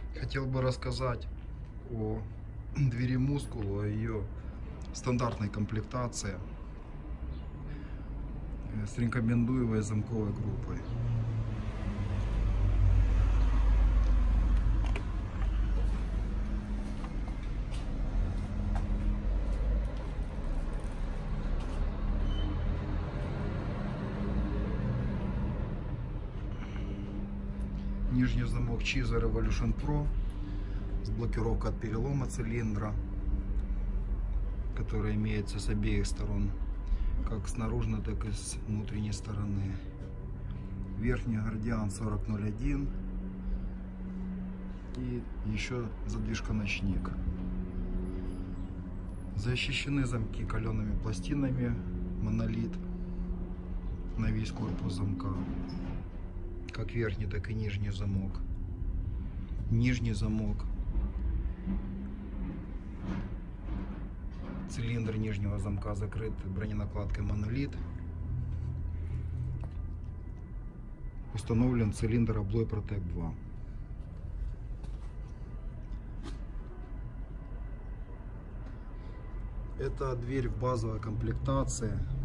Хотел бы рассказать о двери Muscle, о ее стандартной комплектации с рекомендуемой замковой группой. Нижний замок Chiza Revolution Pro с блокировкой от перелома цилиндра, которая имеется с обеих сторон, как с наружной, так и с внутренней стороны. Верхний Guardian 4001 и еще задвижка ночник. Защищены замки калеными пластинами монолит на весь корпус замка, как верхний, так и нижний замок. Нижний замок, цилиндр нижнего замка закрыт броненакладкой монолит. Установлен цилиндр Abloy Protect 2. Это дверь в базовой комплектации